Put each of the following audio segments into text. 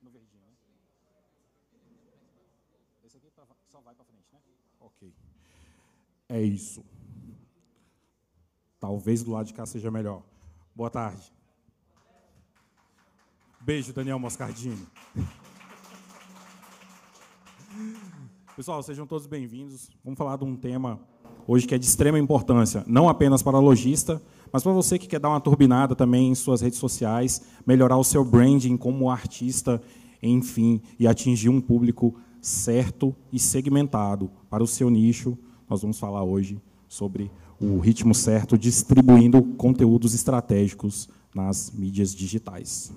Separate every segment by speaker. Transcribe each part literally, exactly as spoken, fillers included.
Speaker 1: No verdinho, né? Esse aqui pra, só vai para frente, né? Ok. É isso. Talvez do lado de cá seja melhor. Boa tarde. Beijo, Daniel Moscardini. Pessoal, sejam todos bem-vindos. Vamos falar de um tema hoje que é de extrema importância, não apenas para o lojista, mas para você que quer dar uma turbinada também em suas redes sociais, melhorar o seu branding como artista, enfim, e atingir um público certo e segmentado para o seu nicho. Nós vamos falar hoje sobre o ritmo certo, distribuindo conteúdos estratégicos nas mídias digitais.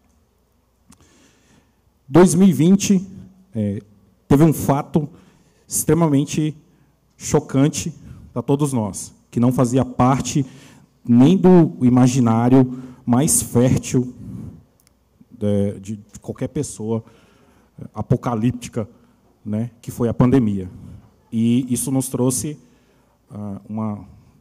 Speaker 1: dois mil e vinte é, teve um fato extremamente chocante para todos nós, que não fazia parte nem do imaginário mais fértil de, de qualquer pessoa apocalíptica, né, que foi a pandemia. E isso nos trouxe uh, uma,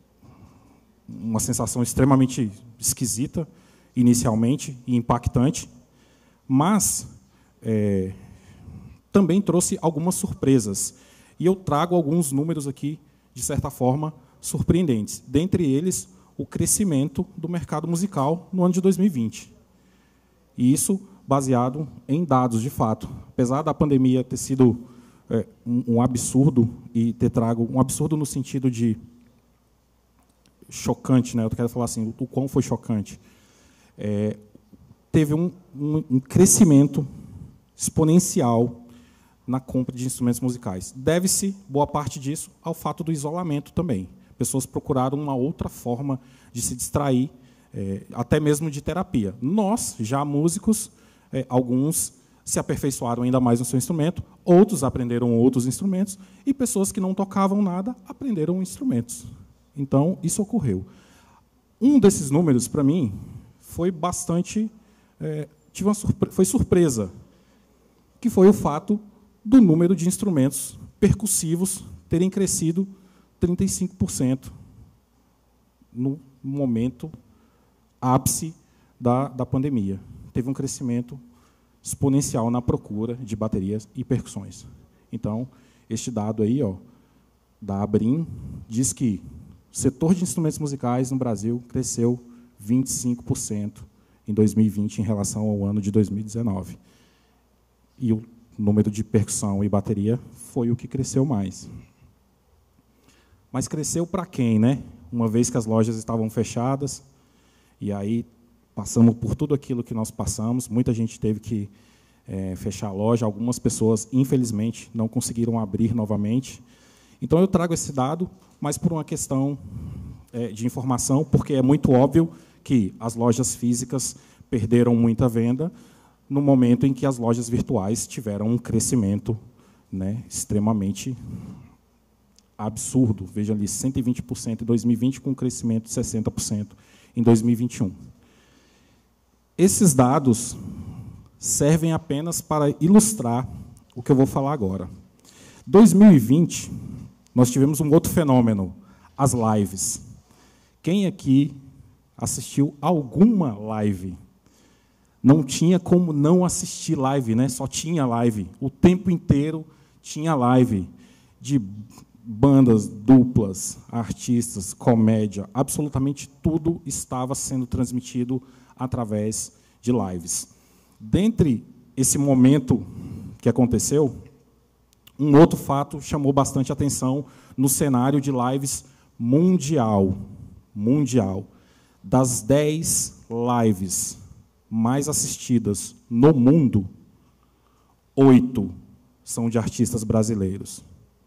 Speaker 1: uma sensação extremamente esquisita, inicialmente, e impactante, mas é, também trouxe algumas surpresas. E eu trago alguns números aqui, de certa forma, surpreendentes. Dentre eles, o crescimento do mercado musical no ano de dois mil e vinte. E isso baseado em dados, de fato. Apesar da pandemia ter sido é, um, um absurdo, e ter trago um absurdo no sentido de chocante, né? Eu quero falar assim, o, o quão foi chocante. É, teve um, um, um crescimento exponencial na compra de instrumentos musicais. Deve-se, boa parte disso, ao fato do isolamento também. Pessoas procuraram uma outra forma de se distrair, é, até mesmo de terapia. Nós, já músicos, é, alguns se aperfeiçoaram ainda mais no seu instrumento, outros aprenderam outros instrumentos, e pessoas que não tocavam nada aprenderam instrumentos. Então, isso ocorreu. Um desses números, para mim, foi bastante... É, tive uma surpre- foi surpresa, que foi o fato do número de instrumentos percussivos terem crescido trinta e cinco por cento no momento ápice da, da pandemia. Teve um crescimento exponencial na procura de baterias e percussões. Então, este dado aí, ó, da Abrim, diz que o setor de instrumentos musicais no Brasil cresceu vinte e cinco por cento em dois mil e vinte em relação ao ano de dois mil e dezenove. E o número de percussão e bateria foi o que cresceu mais. Mas cresceu para quem, né? Uma vez que as lojas estavam fechadas, e aí passamos por tudo aquilo que nós passamos, muita gente teve que é, fechar a loja, algumas pessoas, infelizmente, não conseguiram abrir novamente. Então, eu trago esse dado, mas por uma questão é, de informação, porque é muito óbvio que as lojas físicas perderam muita venda, no momento em que as lojas virtuais tiveram um crescimento, né, extremamente absurdo. Veja ali, cento e vinte por cento em dois mil e vinte, com um crescimento de sessenta por cento em dois mil e vinte e um. Esses dados servem apenas para ilustrar o que eu vou falar agora. dois mil e vinte, nós tivemos um outro fenômeno, as lives. Quem aqui assistiu alguma live? Não tinha como não assistir live, né? Só tinha live. O tempo inteiro tinha live de bandas, duplas, artistas, comédia. Absolutamente tudo estava sendo transmitido através de lives. Dentre esse momento que aconteceu, um outro fato chamou bastante atenção no cenário de lives mundial. Mundial. Das dez lives mais assistidas no mundo, oito são de artistas brasileiros.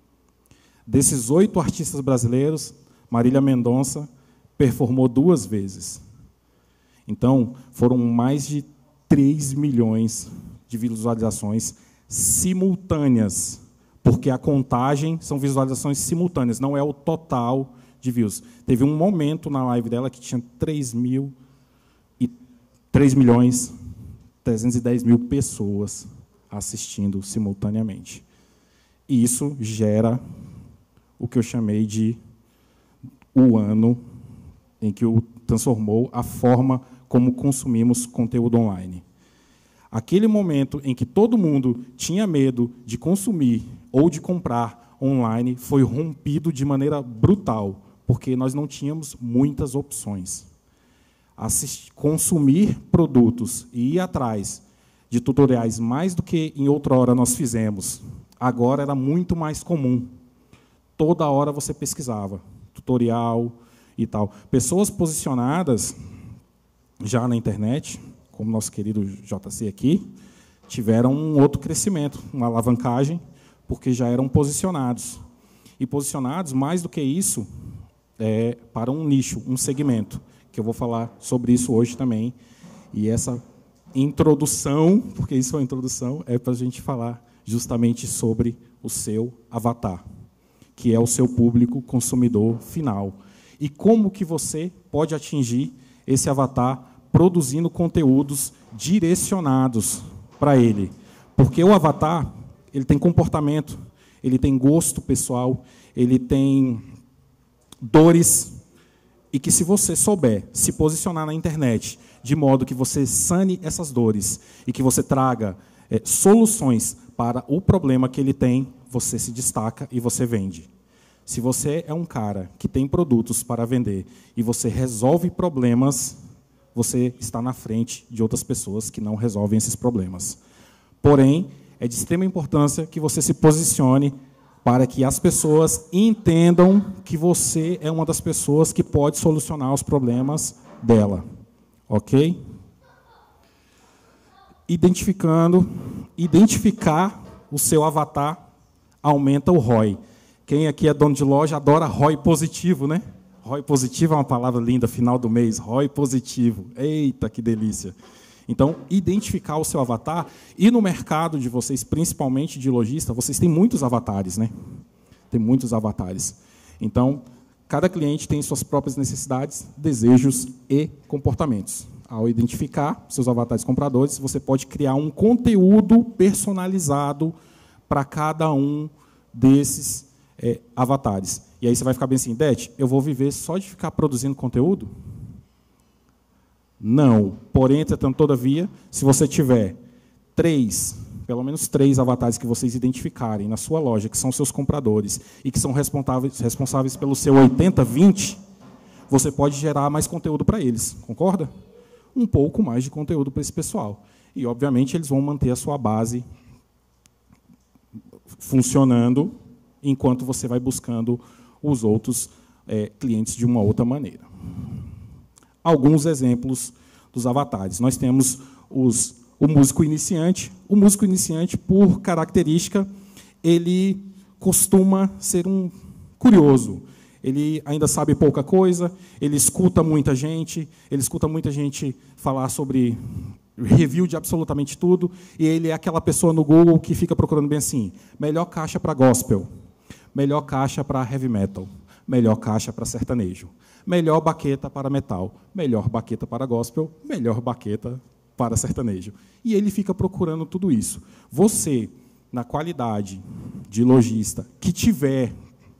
Speaker 1: Desses oito artistas brasileiros, Marília Mendonça performou duas vezes. Então, foram mais de três milhões de visualizações simultâneas, porque a contagem são visualizações simultâneas, não é o total de views. Teve um momento na live dela que tinha três mil e três milhões trezentos e dez mil pessoas assistindo simultaneamente. E isso gera o que eu chamei de o ano em que o transformou a forma como consumimos conteúdo online. Aquele momento em que todo mundo tinha medo de consumir ou de comprar online foi rompido de maneira brutal, porque nós não tínhamos muitas opções. Assistir, consumir produtos e ir atrás de tutoriais mais do que em outrora nós fizemos, agora era muito mais comum. Toda hora você pesquisava, tutorial e tal. Pessoas posicionadas já na internet, como nosso querido J C aqui, tiveram um outro crescimento, uma alavancagem, porque já eram posicionados. E posicionados, mais do que isso, é, para um nicho, um segmento, que eu vou falar sobre isso hoje também. E essa introdução, porque isso é uma introdução, é para a gente falar justamente sobre o seu avatar, que é o seu público consumidor final. E como que você pode atingir esse avatar produzindo conteúdos direcionados para ele. Porque o avatar, ele tem comportamento, ele tem gosto pessoal, ele tem dores, e que se você souber se posicionar na internet de modo que você sane essas dores e que você traga é, soluções para o problema que ele tem, você se destaca e você vende. Se você é um cara que tem produtos para vender e você resolve problemas, você está na frente de outras pessoas que não resolvem esses problemas. Porém, é de extrema importância que você se posicione para que as pessoas entendam que você é uma das pessoas que pode solucionar os problemas dela. Ok? Identificando, identificar o seu avatar aumenta o R O I. Quem aqui é dono de loja adora R O I positivo, né? R O I positivo é uma palavra linda, final do mês, R O I positivo. Eita, que delícia. Então, identificar o seu avatar. E no mercado de vocês, principalmente de lojista, vocês têm muitos avatares, né? Tem muitos avatares. Então, cada cliente tem suas próprias necessidades, desejos e comportamentos. Ao identificar seus avatares compradores, você pode criar um conteúdo personalizado para cada um desses é, avatares. E aí você vai ficar bem assim, Det, eu vou viver só de ficar produzindo conteúdo? Não. Porém, entretanto, todavia, se você tiver três, pelo menos três avatares que vocês identificarem na sua loja, que são seus compradores, e que são responsáveis, responsáveis pelo seu oitenta vinte, você pode gerar mais conteúdo para eles. Concorda? Um pouco mais de conteúdo para esse pessoal. E, obviamente, eles vão manter a sua base funcionando enquanto você vai buscando os outros é, clientes de uma outra maneira. Alguns exemplos dos avatares. Nós temos os, o músico iniciante. O músico iniciante, por característica, ele costuma ser um curioso. Ele ainda sabe pouca coisa, ele escuta muita gente, ele escuta muita gente falar sobre review de absolutamente tudo, e ele é aquela pessoa no Google que fica procurando bem assim, melhor caixa para gospel, melhor caixa para heavy metal, melhor caixa para sertanejo, melhor baqueta para metal, melhor baqueta para gospel, melhor baqueta para sertanejo. E ele fica procurando tudo isso. Você, na qualidade de lojista, que tiver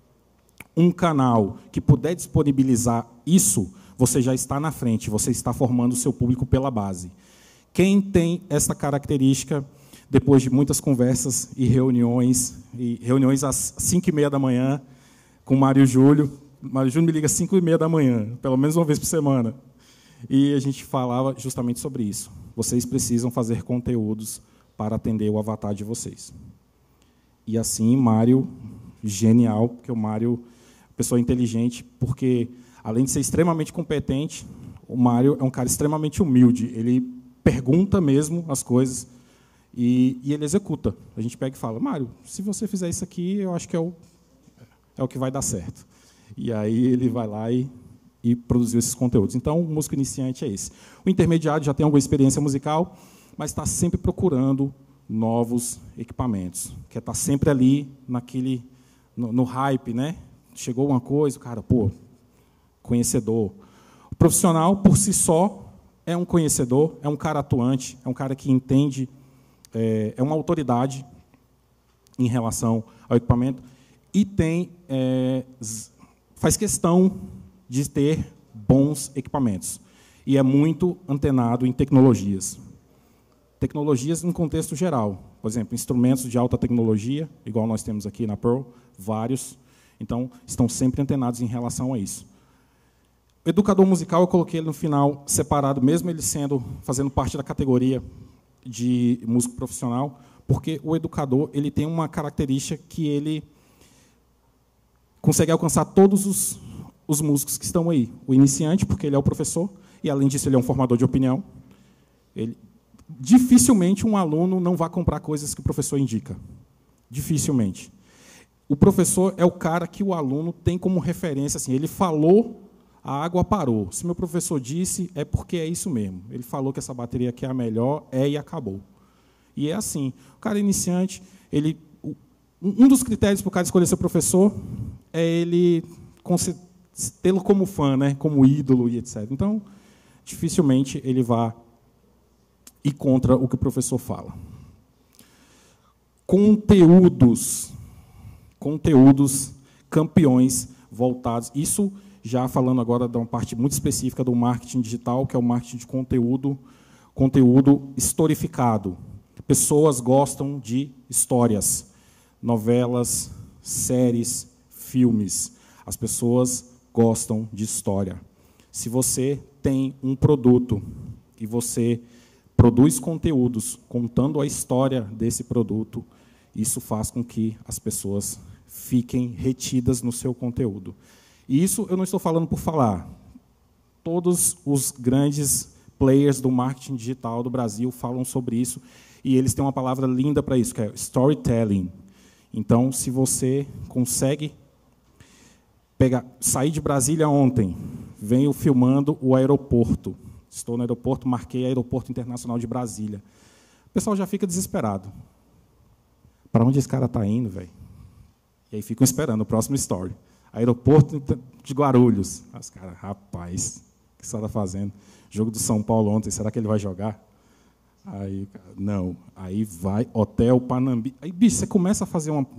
Speaker 1: um canal que puder disponibilizar isso, você já está na frente, você está formando o seu público pela base. Quem tem essa característica, depois de muitas conversas e reuniões, e reuniões às cinco e meia da manhã, com o Mário Júlio, o Mário Júlio me liga às cinco e meia da manhã, pelo menos uma vez por semana, e a gente falava justamente sobre isso. Vocês precisam fazer conteúdos para atender o avatar de vocês. E assim, Mário, genial, porque o Mário é uma pessoa inteligente, porque, além de ser extremamente competente, o Mário é um cara extremamente humilde. Ele pergunta mesmo as coisas e, e ele executa. A gente pega e fala, Mário, se você fizer isso aqui, eu acho que é o, é o que vai dar certo. E aí ele vai lá e, e produziu esses conteúdos. Então, o músico iniciante é esse. O intermediário já tem alguma experiência musical, mas está sempre procurando novos equipamentos, quer estar sempre ali naquele, no, no hype, né? Chegou uma coisa, o cara, pô, conhecedor. O profissional, por si só, é um conhecedor, é um cara atuante, é um cara que entende, é, é uma autoridade em relação ao equipamento e tem, é, faz questão de ter bons equipamentos e é muito antenado em tecnologias. Tecnologias em contexto geral. Por exemplo, instrumentos de alta tecnologia, igual nós temos aqui na Pearl, vários. Então, estão sempre antenados em relação a isso. O educador musical, eu coloquei ele no final separado, mesmo ele sendo, fazendo parte da categoria de músico profissional, porque o educador ele tem uma característica que ele consegue alcançar todos os, os músicos que estão aí. O iniciante, porque ele é o professor, e, além disso, ele é um formador de opinião. Ele, dificilmente um aluno não vai comprar coisas que o professor indica. Dificilmente. O professor é o cara que o aluno tem como referência. Assim, ele falou, a água parou. Se meu professor disse, é porque é isso mesmo. Ele falou que essa bateria aqui é a melhor, é e acabou. E é assim. O cara iniciante, ele, um dos critérios para o cara escolher ser professor é ele tê-lo como fã, né, como ídolo e etcétera. Então, dificilmente ele vai ir contra o que o professor fala. Conteúdos. Conteúdos campeões voltados. Isso já falando agora de uma parte muito específica do marketing digital, que é o marketing de conteúdo, conteúdo historificado. Pessoas gostam de histórias, novelas, séries, filmes. As pessoas gostam de história. Se você tem um produto e você produz conteúdos contando a história desse produto, isso faz com que as pessoas fiquem retidas no seu conteúdo. E isso eu não estou falando por falar. Todos os grandes players do marketing digital do Brasil falam sobre isso, e eles têm uma palavra linda para isso, que é storytelling. Então, se você consegue pegar, sair de Brasília ontem, venho filmando o aeroporto. Estou no aeroporto, marquei Aeroporto Internacional de Brasília. O pessoal já fica desesperado. Para onde esse cara está indo, velho? E aí ficam esperando o próximo story. Aeroporto de Guarulhos. Os caras, rapaz, o que você está fazendo? Jogo do São Paulo ontem, será que ele vai jogar? Aí, não. Aí vai, Hotel Panambi. Aí, bicho, você começa a fazer uma...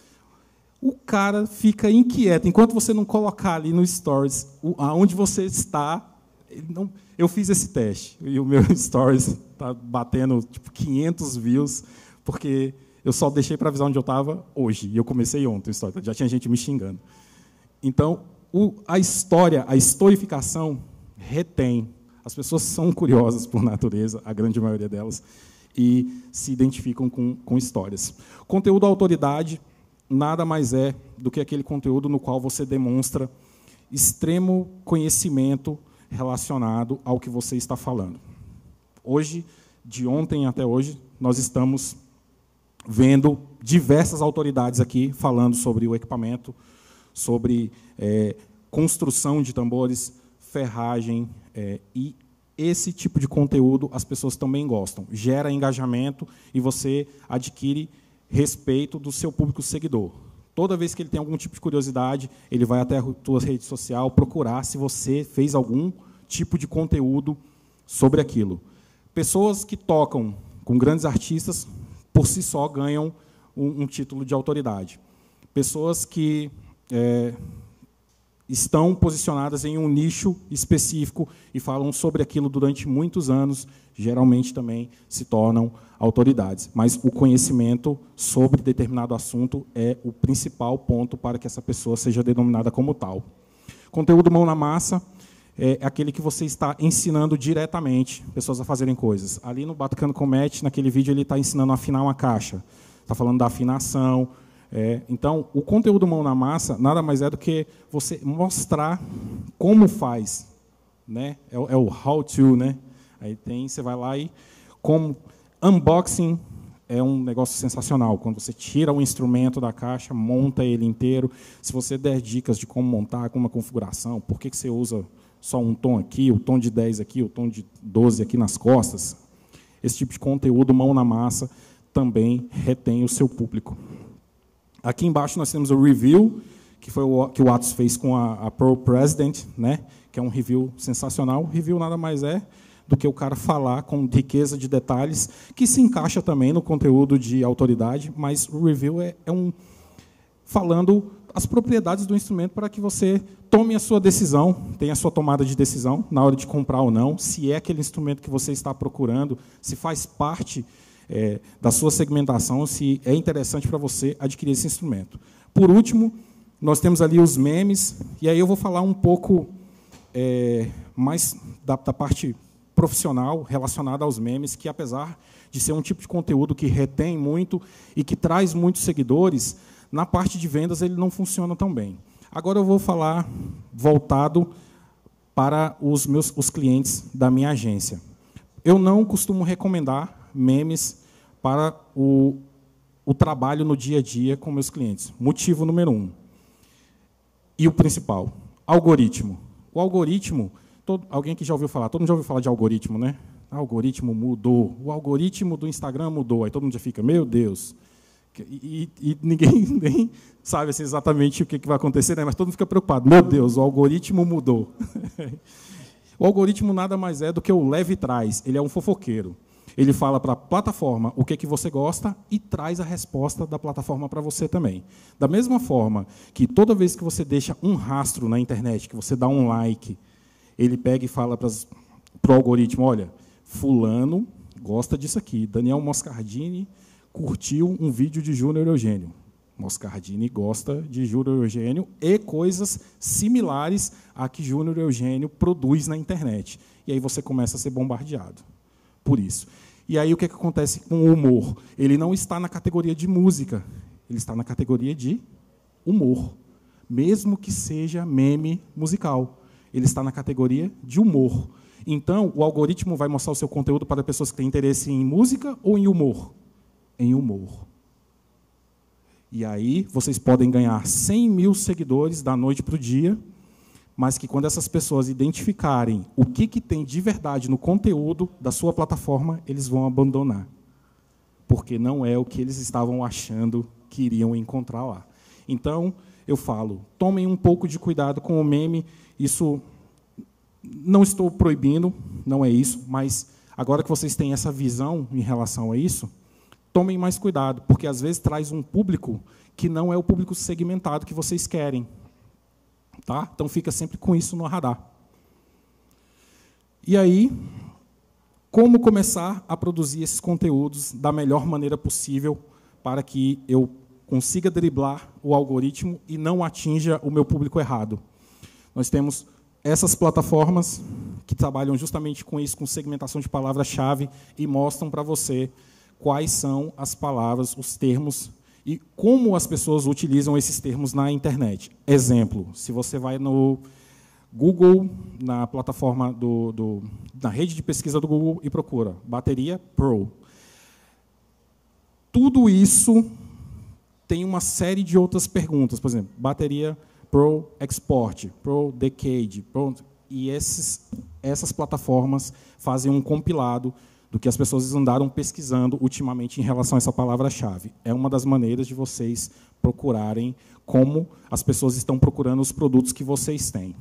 Speaker 1: O cara fica inquieto. Enquanto você não colocar ali no Stories aonde você está... Ele não... Eu fiz esse teste. E o meu Stories está batendo tipo, quinhentos views, porque eu só deixei para avisar onde eu estava hoje. E eu comecei ontem o Stories. Já tinha gente me xingando. Então, o, a história, a historificação retém. As pessoas são curiosas por natureza, a grande maioria delas, e se identificam com, com histórias. Conteúdo autoridade nada mais é do que aquele conteúdo no qual você demonstra extremo conhecimento relacionado ao que você está falando. Hoje, de ontem até hoje, nós estamos vendo diversas autoridades aqui falando sobre o equipamento, sobre é, construção de tambores, ferragem, é, e esse tipo de conteúdo as pessoas também gostam. Gera engajamento e você adquire respeito do seu público seguidor. Toda vez que ele tem algum tipo de curiosidade, ele vai até a tua rede social procurar se você fez algum tipo de conteúdo sobre aquilo. Pessoas que tocam com grandes artistas, por si só, ganham um, um título de autoridade. Pessoas que é, estão posicionadas em um nicho específico e falam sobre aquilo durante muitos anos, geralmente também se tornam autoridades. Mas o conhecimento sobre determinado assunto é o principal ponto para que essa pessoa seja denominada como tal. Conteúdo mão na massa é aquele que você está ensinando diretamente pessoas a fazerem coisas. Ali no Batucando com Matt, naquele vídeo, ele está ensinando a afinar uma caixa. Está falando da afinação. É, então, o conteúdo mão na massa nada mais é do que você mostrar como faz. Né? É, é o how to, né? Aí tem, você vai lá e... como unboxing é um negócio sensacional. Quando você tira o instrumento da caixa, monta ele inteiro. Se você der dicas de como montar, como uma configuração, por que que você usa só um tom aqui, o tom de dez aqui, o tom de doze aqui nas costas, esse tipo de conteúdo, mão na massa, também retém o seu público. Aqui embaixo nós temos o review, que foi o que o Atos fez com a, a Pearl President, né, que é um review sensacional. Review nada mais é do que o cara falar com riqueza de detalhes, que se encaixa também no conteúdo de autoridade, mas o review é, é um... falando as propriedades do instrumento para que você tome a sua decisão, tenha a sua tomada de decisão na hora de comprar ou não, se é aquele instrumento que você está procurando, se faz parte é, da sua segmentação, se é interessante para você adquirir esse instrumento. Por último, nós temos ali os memes, e aí eu vou falar um pouco é, mais da, da parte profissional relacionada aos memes, que apesar de ser um tipo de conteúdo que retém muito e que traz muitos seguidores, na parte de vendas ele não funciona tão bem. Agora eu vou falar voltado para os meus os clientes da minha agência. Eu não costumo recomendar memes para o, o trabalho no dia a dia com meus clientes. Motivo número um. E o principal, algoritmo. O algoritmo, todo, alguém que já ouviu falar, todo mundo já ouviu falar de algoritmo, né? O algoritmo mudou, o algoritmo do Instagram mudou, aí todo mundo já fica, meu Deus. E, e ninguém nem sabe assim, exatamente o que, que vai acontecer, né? Mas todo mundo fica preocupado. Meu Deus, o algoritmo mudou. O algoritmo nada mais é do que o leve e traz. Ele é um fofoqueiro. Ele fala para a plataforma o que, que você gosta e traz a resposta da plataforma para você também. Da mesma forma que toda vez que você deixa um rastro na internet, que você dá um like, ele pega e fala para o algoritmo, olha, fulano gosta disso aqui, Daniel Moscardini curtiu um vídeo de Júnior Eugênio. Moscardini gosta de Júnior Eugênio e coisas similares a que Júnior Eugênio produz na internet. E aí você começa a ser bombardeado por isso. E aí o que, é que acontece com o humor? Ele não está na categoria de música, ele está na categoria de humor. Mesmo que seja meme musical, ele está na categoria de humor. Então, o algoritmo vai mostrar o seu conteúdo para pessoas que têm interesse em música ou em humor? Em humor. E aí, vocês podem ganhar cem mil seguidores da noite para o dia, mas que quando essas pessoas identificarem o que, que tem de verdade no conteúdo da sua plataforma, eles vão abandonar. Porque não é o que eles estavam achando que iriam encontrar lá. Então, eu falo, tomem um pouco de cuidado com o meme, isso não estou proibindo, não é isso, mas agora que vocês têm essa visão em relação a isso, tomem mais cuidado, porque às vezes traz um público que não é o público segmentado que vocês querem. Tá? Então fica sempre com isso no radar. E aí, como começar a produzir esses conteúdos da melhor maneira possível para que eu consiga driblar o algoritmo e não atinja o meu público errado? Nós temos essas plataformas que trabalham justamente com isso, com segmentação de palavra-chave, e mostram para você quais são as palavras, os termos, e como as pessoas utilizam esses termos na internet. Exemplo, se você vai no Google, na plataforma, do, do, na rede de pesquisa do Google, e procura bateria Pro. Tudo isso tem uma série de outras perguntas, por exemplo, bateria Pro Export, Pro Decade, Pro, e esses, essas plataformas fazem um compilado do que as pessoas andaram pesquisando ultimamente em relação a essa palavra-chave. É uma das maneiras de vocês procurarem como as pessoas estão procurando os produtos que vocês têm.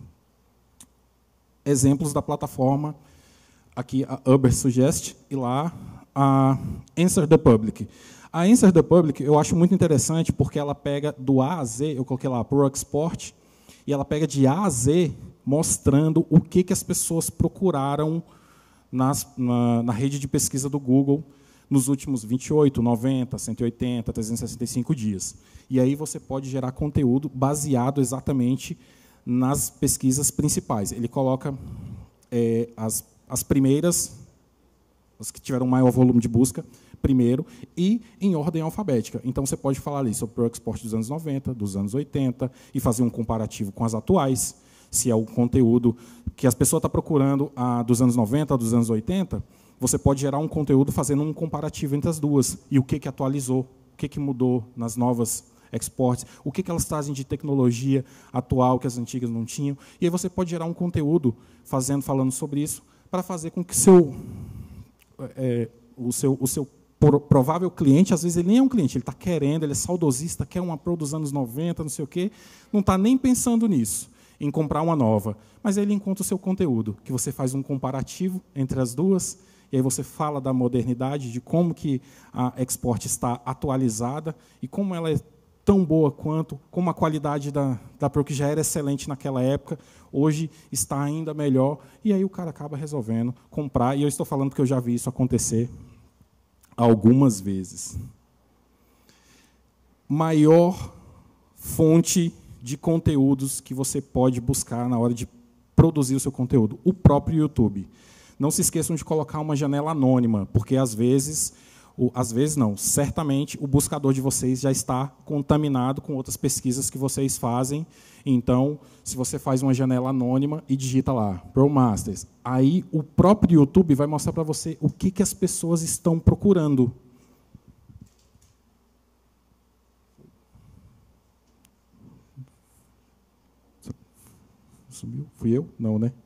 Speaker 1: Exemplos da plataforma, aqui a Ubersuggest, e lá a Answer the Public. A Answer the Public eu acho muito interessante porque ela pega do A a Z, eu coloquei lá Pro Export, e ela pega de A a Z mostrando o que, que as pessoas procuraram nas, na, na rede de pesquisa do Google nos últimos vinte e oito, noventa, cento e oitenta, trezentos e sessenta e cinco dias. E aí você pode gerar conteúdo baseado exatamente nas pesquisas principais. Ele coloca é, as, as primeiras, as que tiveram maior volume de busca, primeiro, e em ordem alfabética. Então, você pode falar ali sobre o export dos anos noventa, dos anos oitenta, e fazer um comparativo com as atuais, se é o conteúdo que as pessoas estão procurando a, dos anos noventa, dos anos oitenta, você pode gerar um conteúdo fazendo um comparativo entre as duas, e o que, que atualizou, o que, que mudou nas novas exports, o que, que elas trazem de tecnologia atual que as antigas não tinham, e aí você pode gerar um conteúdo fazendo, falando sobre isso, para fazer com que seu, é, o seu, o seu provável cliente, às vezes ele nem é um cliente, ele está querendo, ele é saudosista, quer uma Pro dos anos noventa, não sei o quê, não está nem pensando nisso, em comprar uma nova, mas aí ele encontra o seu conteúdo, que você faz um comparativo entre as duas, e aí você fala da modernidade, de como que a Export está atualizada e como ela é tão boa quanto, como a qualidade da, da Pro, que já era excelente naquela época, hoje está ainda melhor, e aí o cara acaba resolvendo comprar, e eu estou falando que eu já vi isso acontecer algumas vezes. Maior fonte de conteúdos que você pode buscar na hora de produzir o seu conteúdo, o próprio YouTube. Não se esqueçam de colocar uma janela anônima, porque às vezes, ou, às vezes não, certamente o buscador de vocês já está contaminado com outras pesquisas que vocês fazem. Então, se você faz uma janela anônima e digita lá, Pro Masters, aí o próprio YouTube vai mostrar para você o que, que as pessoas estão procurando. Subiu? Fui eu? Não, né?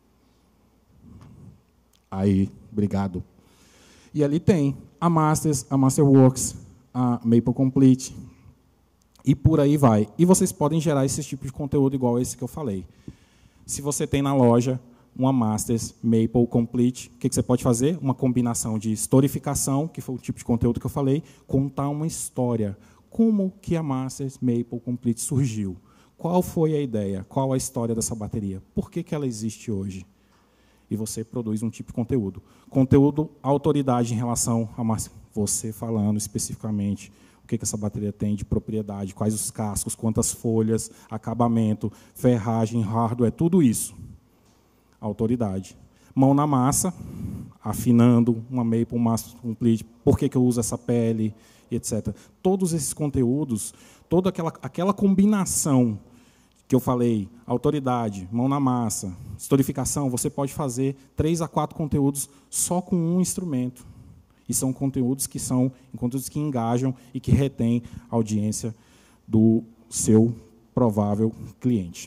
Speaker 1: Aí, obrigado. E ali tem a Masters, a Masterworks, a Maple Complete, e por aí vai. E vocês podem gerar esse tipo de conteúdo igual esse que eu falei. Se você tem na loja uma Masters Maple Complete, o que você pode fazer? Uma combinação de historificação, que foi o tipo de conteúdo que eu falei, contar uma história. Como que a Masters Maple Complete surgiu? Qual foi a ideia? Qual a história dessa bateria? Por que que ela existe hoje? E você produz um tipo de conteúdo. Conteúdo, autoridade em relação a você falando especificamente o que que essa bateria tem de propriedade, quais os cascos, quantas folhas, acabamento, ferragem, hardware, tudo isso. Autoridade. Mão na massa, afinando uma Maple Master Complete, por que que eu uso essa pele, etcétera. Todos esses conteúdos, toda aquela, aquela combinação que eu falei, autoridade, mão na massa, historificação, você pode fazer três a quatro conteúdos só com um instrumento. E são conteúdos que são conteúdos que engajam e que retêm a audiência do seu provável cliente.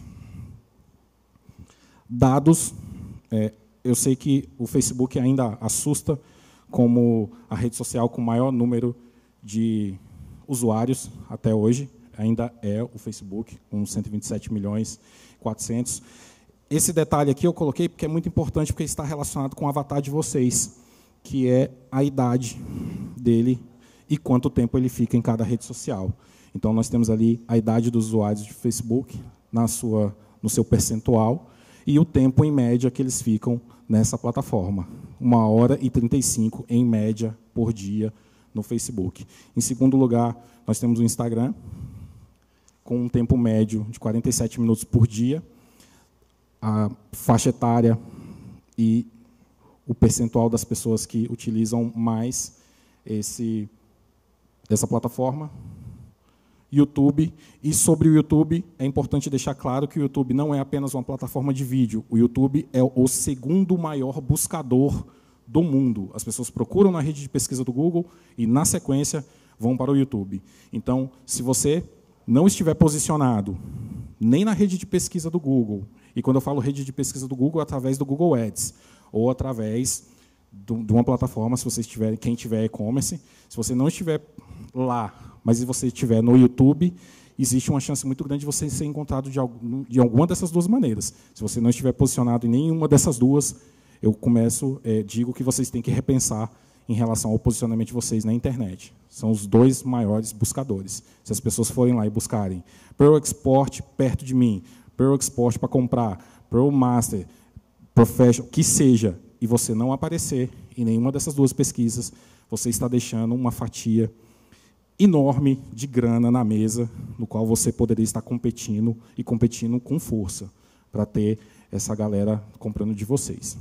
Speaker 1: Dados, é, eu sei que o Facebook ainda assusta como a rede social com o maior número de usuários até hoje. Ainda é o Facebook, com cento e vinte e sete milhões e quatrocentos. Esse detalhe aqui eu coloquei porque é muito importante, porque está relacionado com o avatar de vocês, que é a idade dele e quanto tempo ele fica em cada rede social. Então, nós temos ali a idade dos usuários de Facebook na sua, no seu percentual e o tempo, em média, que eles ficam nessa plataforma. uma hora e trinta e cinco, em média, por dia, no Facebook. Em segundo lugar, nós temos o Instagram, com um tempo médio de quarenta e sete minutos por dia, a faixa etária e o percentual das pessoas que utilizam mais esse, essa plataforma. YouTube. E sobre o YouTube, é importante deixar claro que o YouTube não é apenas uma plataforma de vídeo. O YouTube é o segundo maior buscador do mundo. As pessoas procuram na rede de pesquisa do Google e, na sequência, vão para o YouTube. Então, se você não estiver posicionado nem na rede de pesquisa do Google, e quando eu falo rede de pesquisa do Google, é através do Google Ads, ou através do, de uma plataforma, se você estiver, quem tiver e-commerce, se você não estiver lá, mas se você estiver no YouTube, existe uma chance muito grande de você ser encontrado de, algum, de alguma dessas duas maneiras. Se você não estiver posicionado em nenhuma dessas duas, eu começo, é, digo que vocês têm que repensar em relação ao posicionamento de vocês na internet. São os dois maiores buscadores. Se as pessoas forem lá e buscarem Pro Export perto de mim, Pro Export para comprar, Pro Master, Professional, que seja, e você não aparecer em nenhuma dessas duas pesquisas, você está deixando uma fatia enorme de grana na mesa, no qual você poderia estar competindo, e competindo com força, para ter essa galera comprando de vocês.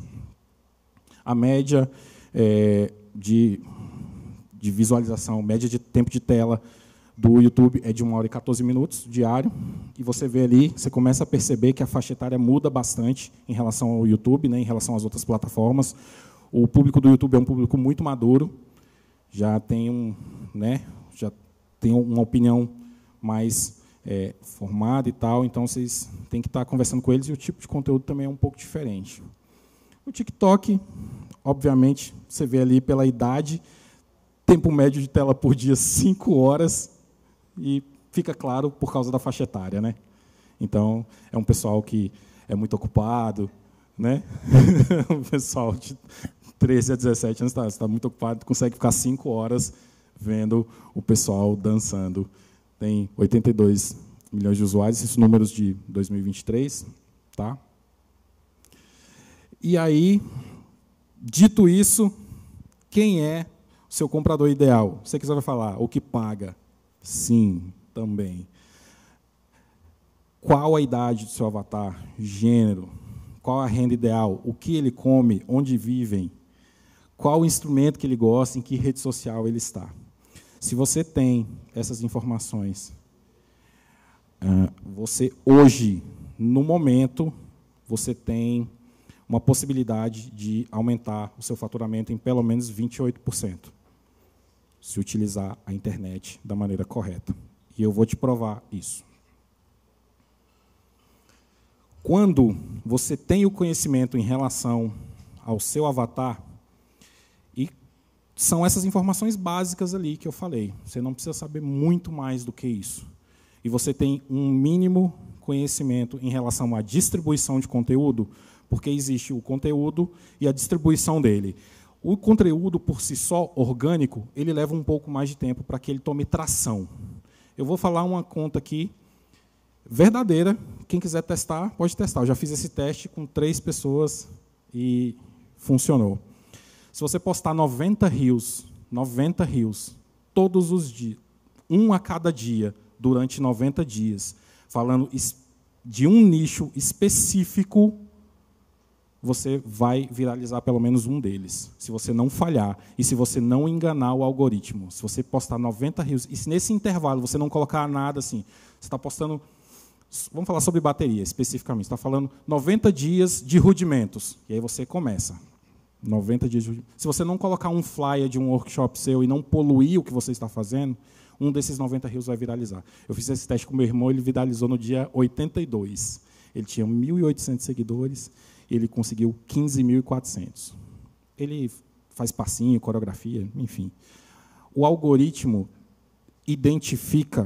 Speaker 1: A média é, de, de visualização, média de tempo de tela do YouTube é de uma hora e quatorze minutos diário, e você vê ali, você começa a perceber que a faixa etária muda bastante em relação ao YouTube, né, em relação às outras plataformas. O público do YouTube é um público muito maduro, já tem, um, né, já tem uma opinião mais é, formada e tal, então vocês têm que estar conversando com eles, e o tipo de conteúdo também é um pouco diferente. O TikTok, obviamente, você vê ali pela idade, tempo médio de tela por dia, cinco horas, e fica claro por causa da faixa etária, né? Então, é um pessoal que é muito ocupado, né? O pessoal de treze a dezessete anos está tá muito ocupado, consegue ficar cinco horas vendo o pessoal dançando tem oitenta e dois milhões de usuários, esses números de dois mil e vinte e três. Tá? E aí, dito isso, quem é o seu comprador ideal? Você que vai falar, o que paga? Sim, também. Qual a idade do seu avatar? Gênero? Qual a renda ideal? O que ele come? Onde vivem? Qual o instrumento que ele gosta? Em que rede social ele está? Se você tem essas informações, você hoje, no momento, você tem uma possibilidade de aumentar o seu faturamento em pelo menos vinte e oito por cento, se utilizar a internet da maneira correta. E eu vou te provar isso. Quando você tem o conhecimento em relação ao seu avatar, e são essas informações básicas ali que eu falei, você não precisa saber muito mais do que isso, e você tem um mínimo conhecimento em relação à distribuição de conteúdo, porque existe o conteúdo e a distribuição dele. O conteúdo, por si só, orgânico, ele leva um pouco mais de tempo para que ele tome tração. Eu vou falar uma conta aqui, verdadeira. Quem quiser testar, pode testar. Eu já fiz esse teste com três pessoas e funcionou. Se você postar noventa reels, noventa reels, todos os dias, um a cada dia, durante noventa dias, falando de um nicho específico, você vai viralizar pelo menos um deles, se você não falhar e se você não enganar o algoritmo. Se você postar noventa reels, e se nesse intervalo você não colocar nada assim, você está postando... Vamos falar sobre bateria, especificamente. Você está falando noventa dias de rudimentos, e aí você começa. noventa dias de rudimentos. Se você não colocar um flyer de um workshop seu e não poluir o que você está fazendo, um desses noventa reels vai viralizar. Eu fiz esse teste com meu irmão, ele viralizou no dia oitenta e dois. Ele tinha mil e oitocentos seguidores, e ele conseguiu quinze mil e quatrocentos. Ele faz passinho, coreografia, enfim. O algoritmo identifica,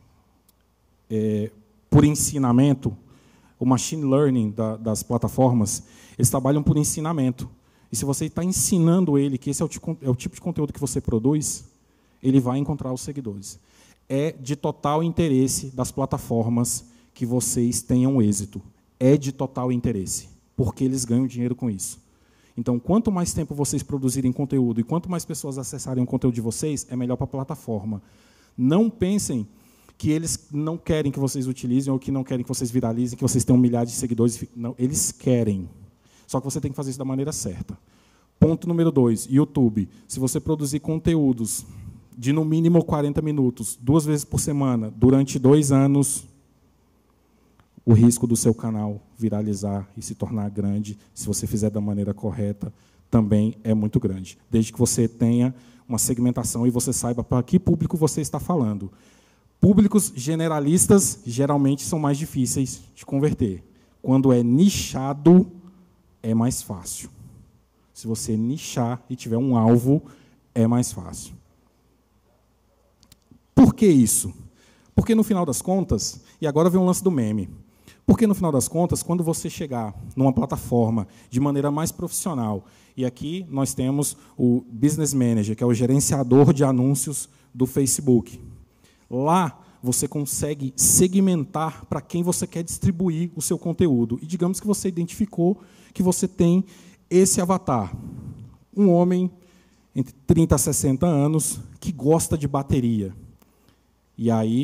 Speaker 1: é, por ensinamento, o machine learning da, das plataformas, eles trabalham por ensinamento. E se você está ensinando ele que esse é o, é o tipo de conteúdo que você produz, ele vai encontrar os seguidores. É de total interesse das plataformas que vocês tenham êxito. É de total interesse, porque eles ganham dinheiro com isso. Então, quanto mais tempo vocês produzirem conteúdo e quanto mais pessoas acessarem o conteúdo de vocês, é melhor para a plataforma. Não pensem que eles não querem que vocês utilizem ou que não querem que vocês viralizem, que vocês tenham milhares de seguidores. Não, eles querem. Só que você tem que fazer isso da maneira certa. Ponto número dois, YouTube. Se você produzir conteúdos de, no mínimo, quarenta minutos, duas vezes por semana, durante dois anos, o risco do seu canal viralizar e se tornar grande, se você fizer da maneira correta, também é muito grande. Desde que você tenha uma segmentação e você saiba para que público você está falando. Públicos generalistas, geralmente, são mais difíceis de converter. Quando é nichado, é mais fácil. Se você nichar e tiver um alvo, é mais fácil. Por que isso? Porque, no final das contas, e agora vem o lance do meme, porque, no final das contas, quando você chegar numa plataforma de maneira mais profissional, e aqui nós temos o Business Manager, que é o gerenciador de anúncios do Facebook. Lá, você consegue segmentar para quem você quer distribuir o seu conteúdo. E digamos que você identificou que você tem esse avatar. Um homem entre trinta a sessenta anos que gosta de bateria. E aí,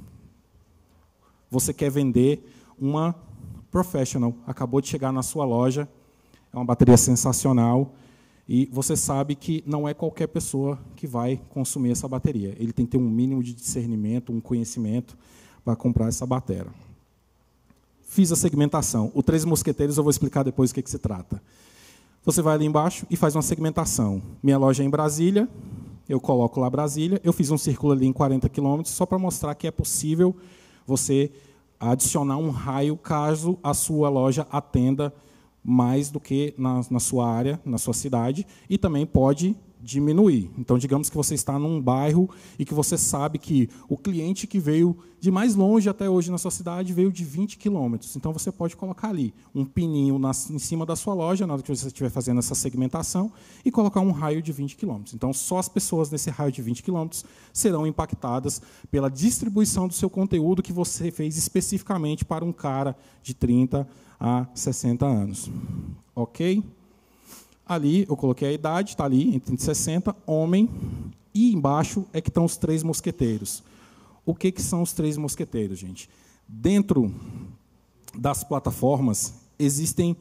Speaker 1: você quer vender uma professional. Acabou de chegar na sua loja, é uma bateria sensacional, e você sabe que não é qualquer pessoa que vai consumir essa bateria. Ele tem que ter um mínimo de discernimento, um conhecimento para comprar essa bateria. Fiz a segmentação. O Três Mosqueteiros eu vou explicar depois o que, que se trata. Você vai ali embaixo e faz uma segmentação. Minha loja é em Brasília, eu coloco lá Brasília, eu fiz um círculo ali em quarenta quilômetros, só para mostrar que é possível você adicionar um raio caso a sua loja atenda mais do que na, na sua área, na sua cidade, e também pode diminuir. Então, digamos que você está num bairro e que você sabe que o cliente que veio de mais longe até hoje na sua cidade veio de vinte quilômetros. Então, você pode colocar ali um pininho na, em cima da sua loja, na hora que você estiver fazendo essa segmentação, e colocar um raio de vinte quilômetros. Então, só as pessoas nesse raio de vinte quilômetros serão impactadas pela distribuição do seu conteúdo que você fez especificamente para um cara de trinta a sessenta anos. Ok? Ali, eu coloquei a idade, está ali, entre sessenta, homem, e embaixo é que estão os três mosqueteiros. O que, que são os três mosqueteiros, gente? Dentro das plataformas, existem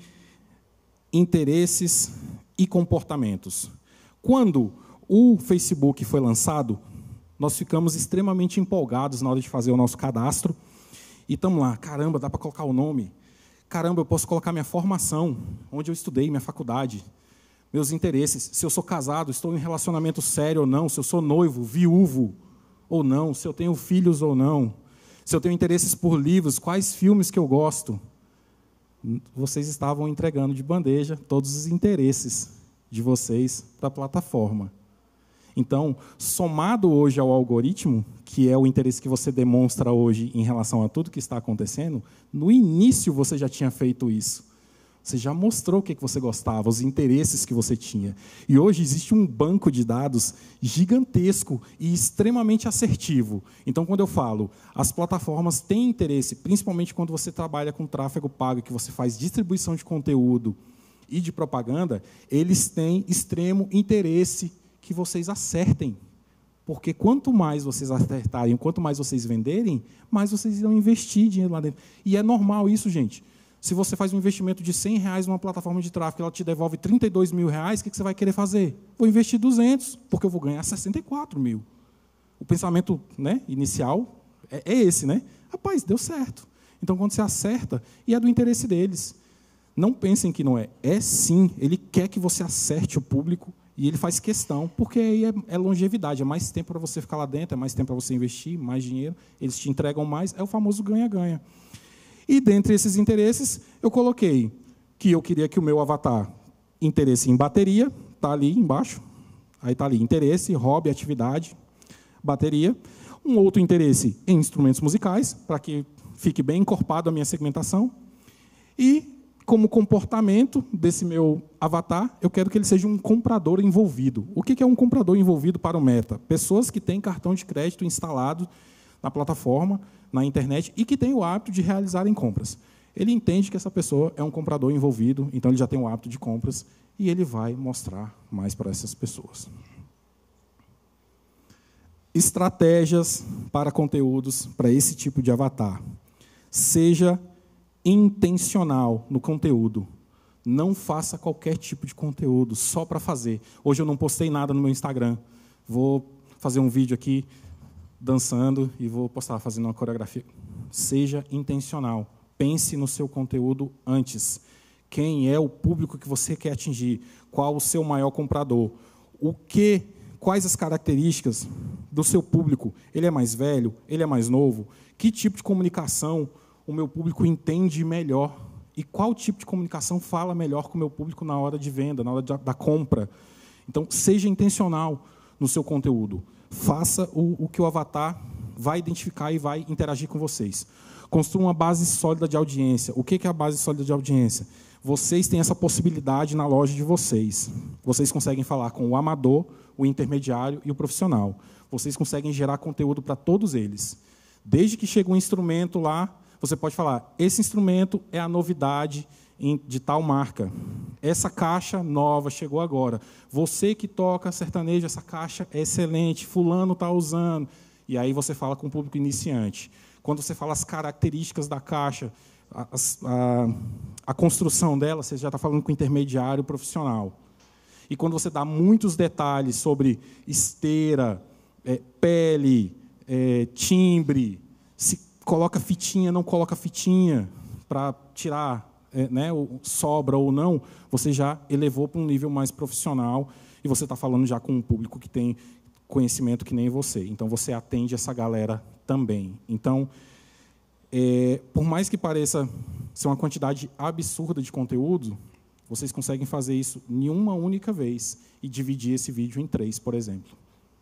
Speaker 1: interesses e comportamentos. Quando o Facebook foi lançado, nós ficamos extremamente empolgados na hora de fazer o nosso cadastro, e estamos lá, caramba, dá para colocar o nome? Caramba, eu posso colocar minha formação, onde eu estudei, minha faculdade, meus interesses, se eu sou casado, estou em relacionamento sério ou não, se eu sou noivo, viúvo ou não, se eu tenho filhos ou não, se eu tenho interesses por livros, quais filmes que eu gosto. Vocês estavam entregando de bandeja todos os interesses de vocês para a plataforma. Então, somado hoje ao algoritmo, que é o interesse que você demonstra hoje em relação a tudo que está acontecendo, no início você já tinha feito isso. Você já mostrou o que você gostava, os interesses que você tinha. E hoje existe um banco de dados gigantesco e extremamente assertivo. Então, quando eu falo, as plataformas têm interesse, principalmente quando você trabalha com tráfego pago, que você faz distribuição de conteúdo e de propaganda, eles têm extremo interesse que vocês acertem. Porque quanto mais vocês acertarem, quanto mais vocês venderem, mais vocês irão investir dinheiro lá dentro. E é normal isso, gente. Se você faz um investimento de cem reais numa plataforma de tráfego e ela te devolve trinta e dois mil reais, o que você vai querer fazer? Vou investir duzentos, porque eu vou ganhar sessenta e quatro mil. O pensamento, né, inicial é, é esse, né? Rapaz, deu certo. Então, quando você acerta, e é do interesse deles. Não pensem que não é. É sim, ele quer que você acerte o público e ele faz questão, porque aí é, é longevidade, é mais tempo para você ficar lá dentro, é mais tempo para você investir, mais dinheiro, eles te entregam mais, é o famoso ganha-ganha. E, dentre esses interesses, eu coloquei que eu queria que o meu avatar, interesse em bateria, está ali embaixo, aí está ali, interesse, hobby, atividade, bateria. Um outro interesse em instrumentos musicais, para que fique bem encorpado a minha segmentação. E, como comportamento desse meu avatar, eu quero que ele seja um comprador envolvido. O que é um comprador envolvido para o Meta? Pessoas que têm cartão de crédito instalado na plataforma, na internet, e que tem o hábito de realizarem compras. Ele entende que essa pessoa é um comprador envolvido, então ele já tem o hábito de compras, e ele vai mostrar mais para essas pessoas. Estratégias para conteúdos para esse tipo de avatar. Seja intencional no conteúdo. Não faça qualquer tipo de conteúdo só para fazer. Hoje eu não postei nada no meu Instagram. Vou fazer um vídeo aqui dançando e vou postar fazendo uma coreografia. Seja intencional. Pense no seu conteúdo antes. Quem é o público que você quer atingir? Qual o seu maior comprador? O que, quais as características do seu público? Ele é mais velho? Ele é mais novo? Que tipo de comunicação o meu público entende melhor? E qual tipo de comunicação fala melhor com o meu público na hora de venda, na hora de, da compra? Então, seja intencional no seu conteúdo. Faça o, o que o avatar vai identificar e vai interagir com vocês. Construa uma base sólida de audiência. O que é a base sólida de audiência? Vocês têm essa possibilidade na loja de vocês. Vocês conseguem falar com o amador, o intermediário e o profissional. Vocês conseguem gerar conteúdo para todos eles. Desde que chega um instrumento lá, você pode falar, esse instrumento é a novidade de tal marca. Essa caixa nova chegou agora. Você que toca sertanejo, essa caixa é excelente, fulano está usando. E aí você fala com o público iniciante. Quando você fala as características da caixa, a, a, a construção dela, você já está falando com o intermediário profissional. E quando você dá muitos detalhes sobre esteira, é, pele, é, timbre, se coloca fitinha, não coloca fitinha, para tirar... É, né, sobra ou não, você já elevou para um nível mais profissional e você está falando já com um público que tem conhecimento que nem você. Então, você atende essa galera também. Então, é, por mais que pareça ser uma quantidade absurda de conteúdo, vocês conseguem fazer isso em uma única vez e dividir esse vídeo em três, por exemplo.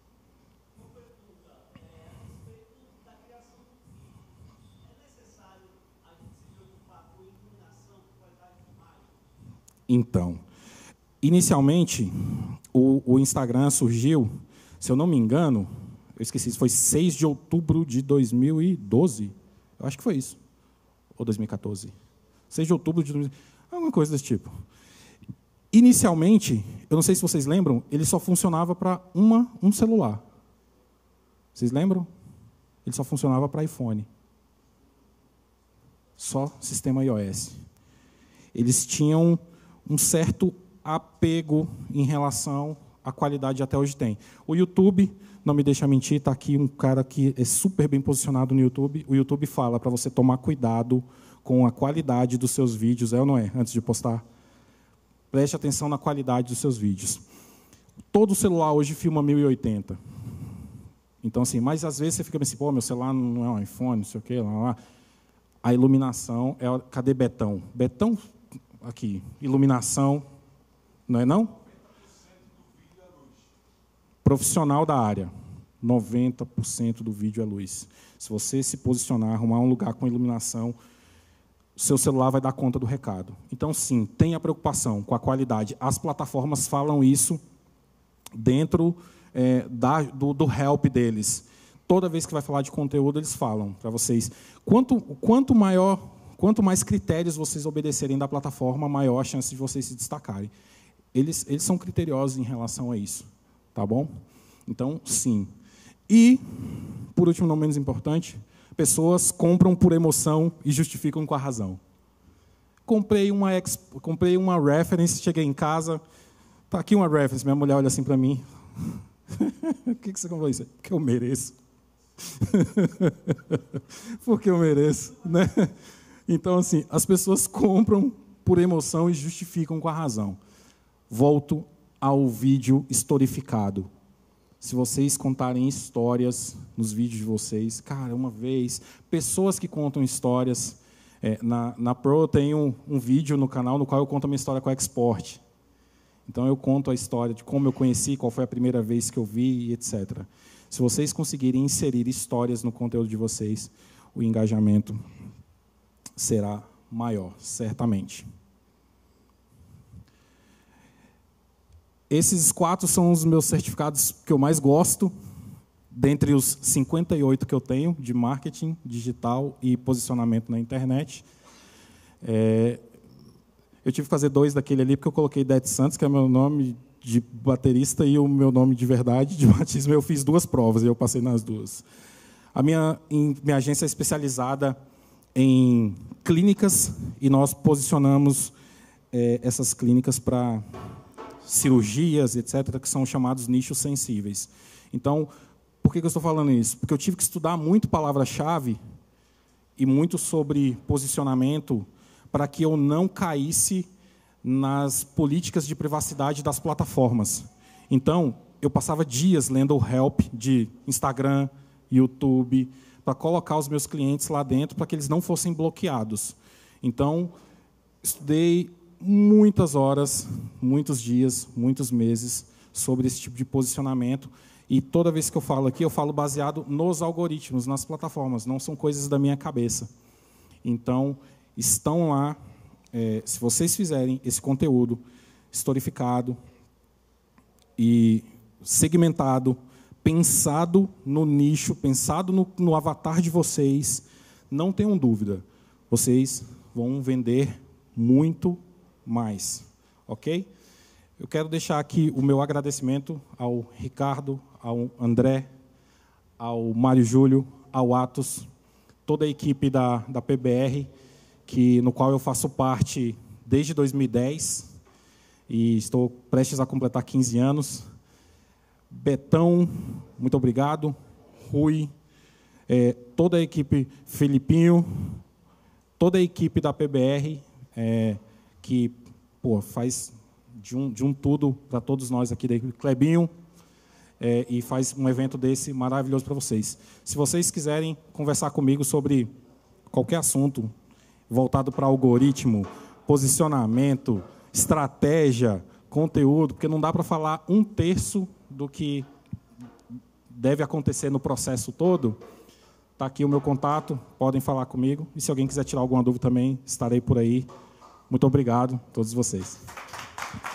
Speaker 1: Então, inicialmente, o, o Instagram surgiu, se eu não me engano, eu esqueci, foi seis de outubro de dois mil e doze. Eu acho que foi isso. Ou dois mil e quatorze. seis de outubro de dois mil e doze. Alguma coisa desse tipo. Inicialmente, eu não sei se vocês lembram, ele só funcionava para uma, um celular. Vocês lembram? Ele só funcionava para iPhone. Só sistema iOS. Eles tinham um certo apego em relação à qualidade, até hoje tem. O YouTube, não me deixa mentir, está aqui um cara que é super bem posicionado no YouTube. O YouTube fala para você tomar cuidado com a qualidade dos seus vídeos, é ou não é, antes de postar? Preste atenção na qualidade dos seus vídeos. Todo celular hoje filma mil e oitenta. Então, assim, mas às vezes você fica assim, pô, meu celular não é um iPhone, não sei o quê, lá, lá. A iluminação, é, cadê Betão? Betão, aqui, iluminação, não é não? Profissional da área, noventa por cento do vídeo é luz. Se você se posicionar, arrumar um lugar com iluminação, o seu celular vai dar conta do recado. Então, sim, tenha preocupação com a qualidade. As plataformas falam isso dentro é, da, do, do help deles. Toda vez que vai falar de conteúdo, eles falam para vocês. Quanto, quanto, maior, quanto mais critérios vocês obedecerem da plataforma, maior a chance de vocês se destacarem. Eles, eles são criteriosos em relação a isso. Tá bom? Então, sim. E, por último, não menos importante, pessoas compram por emoção e justificam com a razão. Comprei uma, ex, comprei uma reference, cheguei em casa, tá aqui uma reference, minha mulher olha assim para mim. Por que, que você comprou isso? Porque eu mereço. Porque eu mereço, né? Então, assim, as pessoas compram por emoção e justificam com a razão. Volto ao vídeo historificado. Se vocês contarem histórias nos vídeos de vocês, cara, uma vez, pessoas que contam histórias, é, na, na Pro eu tenho um, um vídeo no canal no qual eu conto a minha história com a Export. Então eu conto a história de como eu conheci, qual foi a primeira vez que eu vi, etcétera. Se vocês conseguirem inserir histórias no conteúdo de vocês, o engajamento será maior, certamente. Esses quatro são os meus certificados que eu mais gosto, dentre os cinquenta e oito que eu tenho, de marketing digital e posicionamento na internet. É, eu tive que fazer dois daquele ali, porque eu coloquei Det Santos, que é meu nome de baterista, e o meu nome de verdade, de batismo. Eu fiz duas provas e eu passei nas duas. A minha, em, minha agência é especializada em clínicas, e nós posicionamos é, essas clínicas para cirurgias, etcétera, que são chamados nichos sensíveis. Então, por que eu estou falando isso? Porque eu tive que estudar muito palavra-chave e muito sobre posicionamento para que eu não caísse nas políticas de privacidade das plataformas. Então, eu passava dias lendo o help de Instagram, YouTube, para colocar os meus clientes lá dentro para que eles não fossem bloqueados. Então, estudei muitas horas, muitos dias, muitos meses sobre esse tipo de posicionamento. E toda vez que eu falo aqui, eu falo baseado nos algoritmos, nas plataformas, não são coisas da minha cabeça. Então, estão lá, é, se vocês fizerem esse conteúdo historificado e segmentado, pensado no nicho, pensado no, no avatar de vocês, não tenham dúvida, vocês vão vender muito mais, ok? Eu quero deixar aqui o meu agradecimento ao Ricardo, ao André, ao Mário Júlio, ao Atos, toda a equipe da, da P B R, que, no qual eu faço parte desde dois mil e dez, e estou prestes a completar quinze anos. Betão, muito obrigado. Rui, é, toda a equipe, Felipinho, toda a equipe da P B R, é, que pô, faz de um, de um tudo para todos nós aqui da equipe. Clebinho, é, e faz um evento desse maravilhoso para vocês. Se vocês quiserem conversar comigo sobre qualquer assunto voltado para algoritmo, posicionamento, estratégia, conteúdo, porque não dá para falar um terço do que deve acontecer no processo todo. Está aqui o meu contato, podem falar comigo. E se alguém quiser tirar alguma dúvida também, estarei por aí. Muito obrigado a todos vocês.